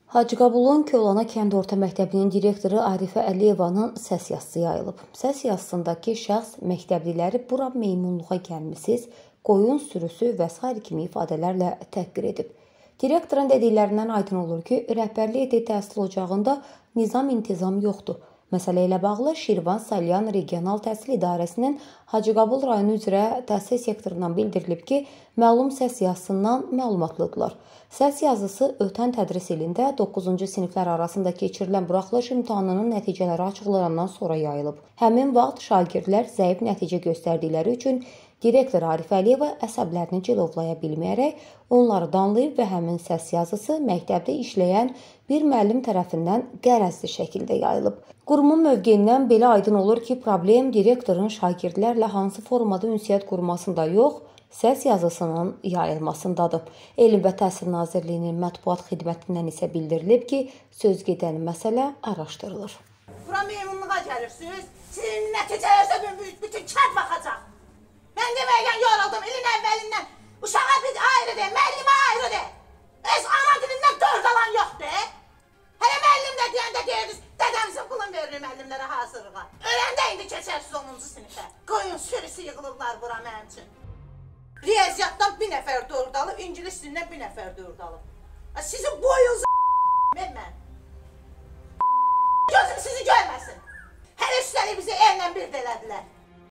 Hacıqabulun Kolana kənd orta məktəbinin direktoru Arifə Əliyevanın səs yazısı yayılıb. Səs yazısındakı şəxs məktəbliləri bura meymunluğa gəlmisiniz, qoyun sürüsü və s. kimi ifadələrlə təhqir edib. Direktorun dediklərindən aydın olur ki, rəhbərlik etdiyi təhsil ocağında nizam-intizam yoxdur. Məsələ ilə bağlı Şirvan Salyan Regional Təhsil İdarəsinin Hacıqabul rayonu üzrə təhsil sektorundan bildirilib ki, məlum səs yazısından məlumatlıdırlar. Səs yazısı ötən tədris ilində 9-cu siniflər arasında keçirilən buraxılış imtahanının nəticələri açıqlanandan sonra yayılıb. Həmin vaxt şagirdlər zəif nəticə göstərdikləri üçün direktor Arifə Əliyeva əsəblərini cilovlaya bilməyərək onları danlayıb və həmin səs yazısı məktəbdə işləyən bir müəllim tərəfindən qərəzli şəkildə yayılıb. Qurumun mövqeyindən belə aydın olur ki, problem direktorun şagirdlərlə hansı formada ünsiyyət qurmasında yox, səs yazısının yayılmasındadır. Elm və Təhsil Nazirliyinin mətbuat xidmətindən isə bildirilib ki, söz gedən məsələ araşdırılır. Bura meymunluğa gəlirsiniz, sizin nəticələrsə bütün kənd baxacaq. Mən deməkdən yoruldum, ilin əvvəlindən. Uşağa bir ayrı de, müəllimə ayrı de. Öz ana dilindən 4 alan yoxdur. Hələ müəllim də deyəndə deyirdiniz, dədəmizin pulun verir müəllimlərə hazırlığa. Öləndə indi keçərsiz 10-cu sinifə. Qoyun sürüsü yığılıblar bura mənim üçün. Riyaziyyatdan bir nəfər 4 alıb, ingilis dilindən bir nəfər 4 alıb. Sizin boyunuzu mən. Gözüm sizi görməsin. Hələ üstəlik bizi ellə bir də elədilər.